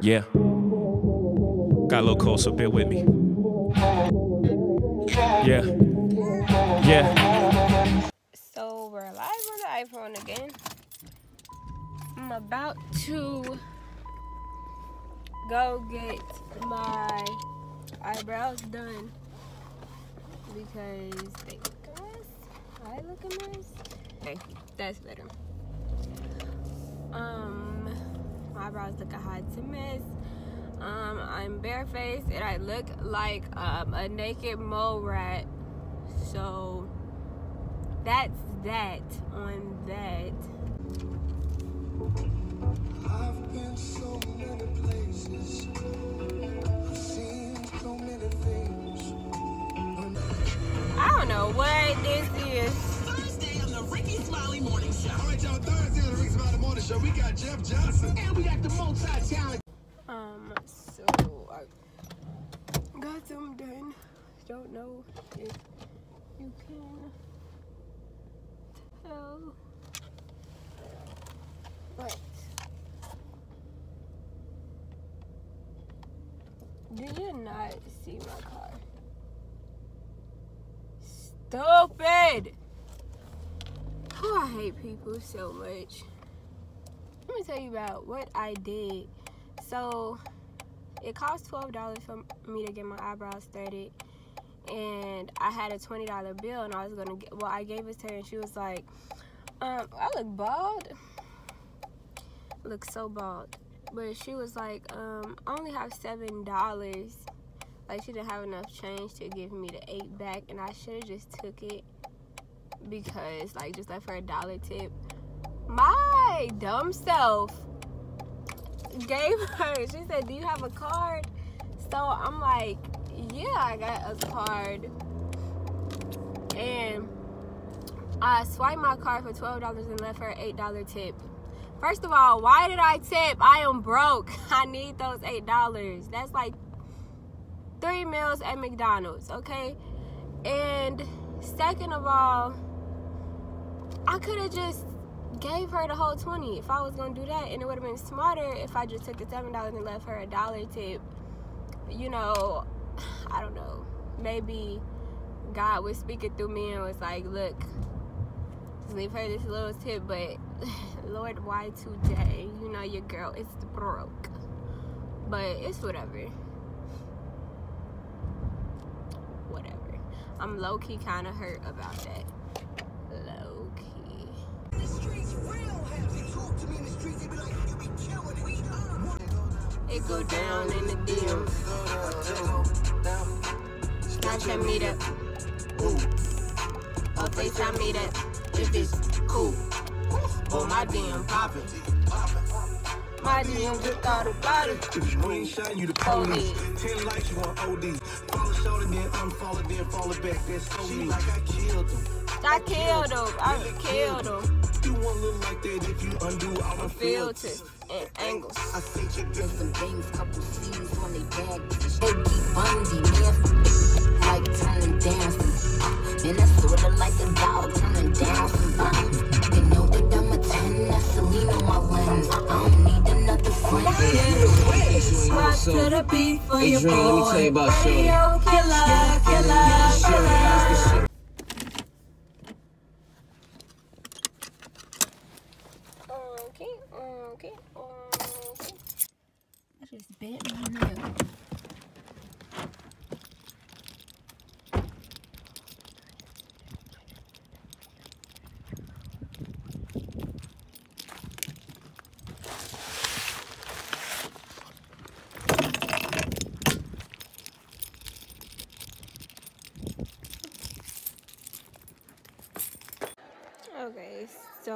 Yeah. Got a little cold, so bear with me. Yeah. Yeah. So we're live on the iPhone again. I'm about to go get my eyebrows done because they look a mess. I look a mess. Okay, that's better. My eyebrows look a hot mess. I'm barefaced and I look like a naked mole rat. So that's that on that. I've been so many places. I've seen so many things. I don't know what this is. Thursday on the Ricky Smiley Morning Show. All right, y'all. Thursday on the Ricky Smiley Morning Show, we got Jeff Johnson. And we got the multi-talent. So I got them done. Don't know if you can tell, but do you not see my car? Stupid! Oh, I hate people so much. Let me tell you about what I did. So it cost $12 for me to get my eyebrows threaded, and I had a $20 bill, and I was gonna get, well, I gave it to her, and she was like, I look bald. I look so bald. But she was like, I only have $7. Like, she didn't have enough change to give me the 8 back, and I should have just took it because, like, just left her a $1 tip. My dumb self gave her, she said, do you have a card? So I'm like, yeah, I got a card. And I swiped my card for $12 and left her an $8 tip. First of all, why did I tip? I am broke. I need those $8. That's like 3 meals at McDonald's, okay? And second of all, I could have just gave her the whole 20 if I was gonna do that, and it would have been smarter if I just took the $7 and left her a $1 tip. You know, I don't know, maybe God was speaking through me and was like, look, just leave her this little tip, but Lord, why today? You know, your girl is broke, but it's whatever. I'm low-key kind of hurt about that. Low-key. It go down in the DM. Snapchat meet up. Or FaceTime meet up. If it's cool. Or my DM poppin'. My DM just thought about it. Screenshot you the police. 10 likes you want OD. Follow shoulder, then unfollow, then follow back. That's so me. Like I killed him. I killed him. I killed him. You won't look like that if you undo all the filters and angles. I think you There's some things, couple C's on they bag. They be Bundy, man. Like turning down some. Man, that's sorta like a dog turning down some bombs. They know that I'm a 10, that's a lean on my lens. I don't need another friend. Rock to the beat for your boy. Adrian, let me tell you about Shorty. Radio killer. Okay. I just bit my nail. Okay, so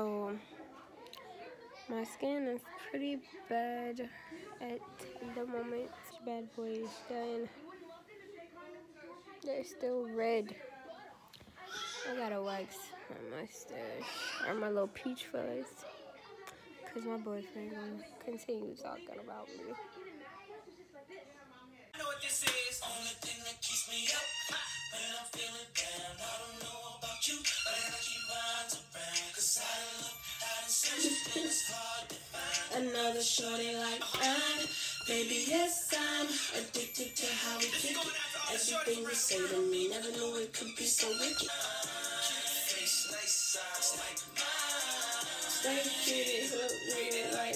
my skin is pretty bad at the moment. Bad boy is done. They're still red. I gotta wax my mustache or my little peach fuzz, cause my boyfriend gonna continue talking about me. know what this is. Only thing that keeps me up when I'm feeling down. I don't know about you, but I gotta keep minds around. Cause I done look, I done searched, and it's hard to find another shorty like mine. Baby, yes, I'm addicted to how we kick it. Everything you say to me, never knew it could be so wicked. Face nice, size like mine. Stay cute, look really like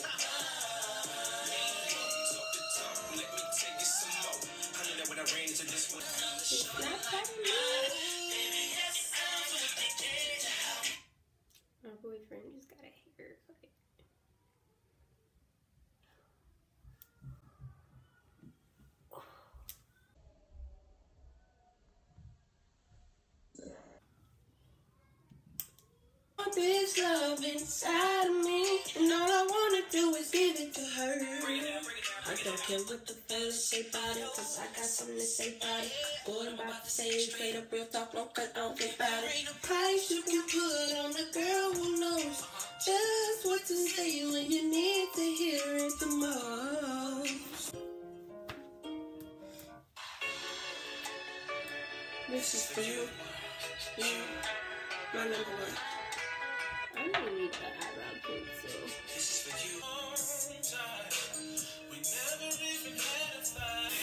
my boyfriend just got a haircut. This love inside of me, and all I wanna do is give it to her. I don't care what the fellas say about it, cause I got something to say about it. Boy, I'm about to say it straight up, real talk, no cut, I don't think about it. Price you can put on a girl who knows just what to say when you need to hear it the most. This is for you, my number one. I need the eyebrow pencil. This is for you. We never even had a fight.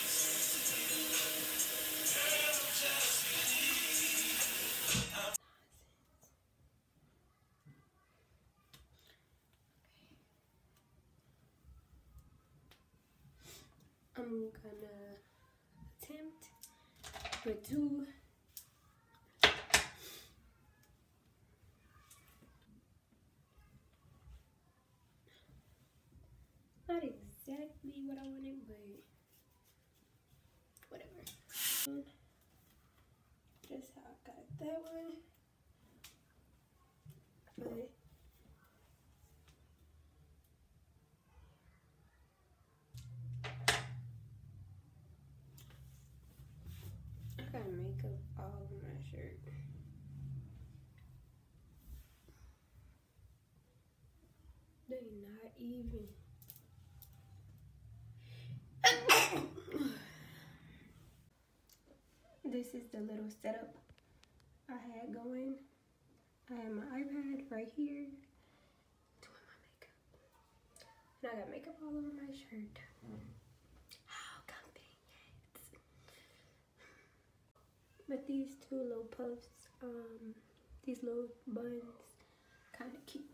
I'm gonna attempt with 2. Not exactly what I wanted, but whatever. Just how I got that one. But I got makeup all over my shirt. They not even. This is the little setup I had going. I have my iPad right here doing my makeup. And I got makeup all over my shirt. How convenient. But these 2 little puffs, these little buns, kind of cute.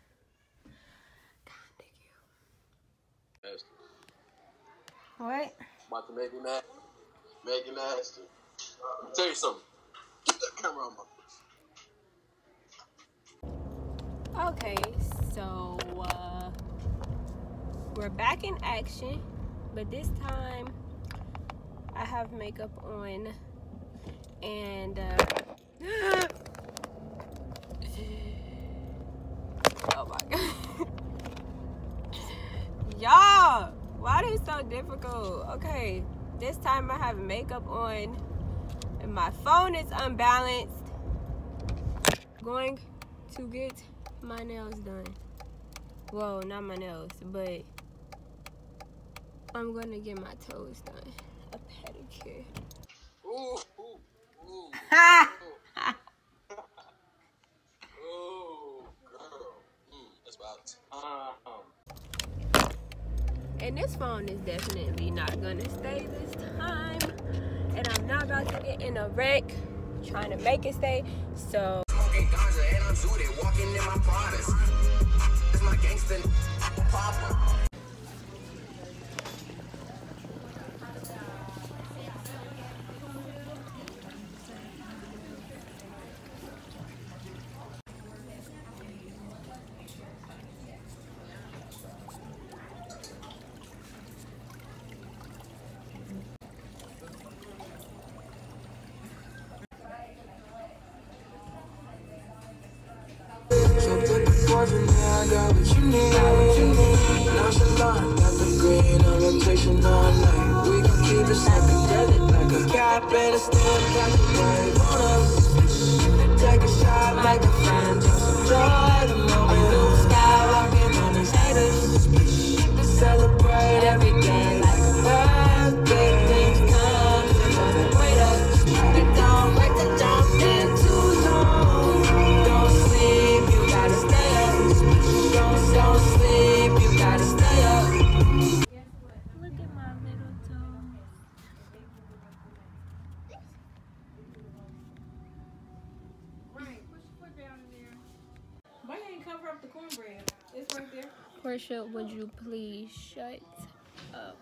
Kind of cute. What? About to make you nasty. Make you nasty. Let me tell you something. Get that camera on my face. Okay, so we're back in action, but this time I have makeup on, and oh my god. Y'all, why is it so difficult? Okay, this time I have makeup on and my phone is unbalanced. Going to get my nails done. Well, not my nails, but I'm gonna get my toes done. A pedicure. Ooh, ooh, ooh. Ooh, girl. That's about And this phone is definitely not gonna stay this time. And I'm not about to get in a wreck trying to make it stay. So Smoking ganja and I'm zooted, walking in my Pradas. It's my gangster papa. I got what you need. Nonchalant, got the green on rotation all night. We gon' keep it psychedelic like a cap and a stem. Catch a wave on us. Take a shot, make a friend, just enjoy the moment. Blue sky walking on these haters. Celebrate every day like a birthday. right there. Portia, would you please shut up?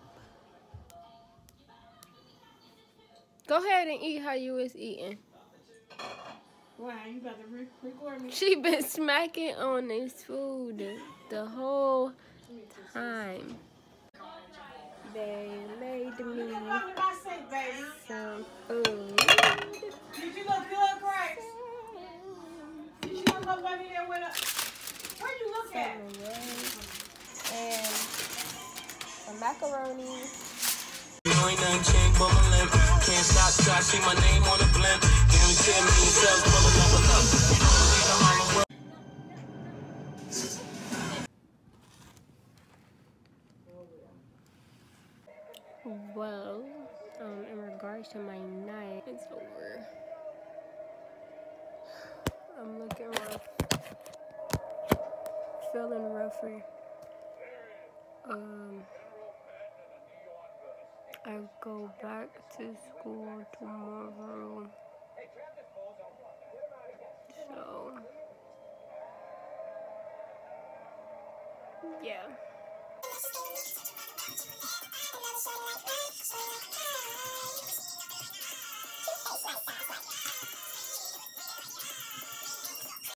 Go ahead and eat how you was eating. Wow, you about to record me? She been smacking on this food the whole time. They made me some food. Did you look good, Grace? Did you look up over there with a... Where'd you look at? And some macaroni. No, ain't nothing changed but my limp. Can't stop till I see my name on the blimp. Damn, 10 million cells pulling up and up. You know, leave the Harlem world. Well, in regards to my night, it's over. I'm looking rough. Feeling rougher. I go back to school tomorrow. So, yeah.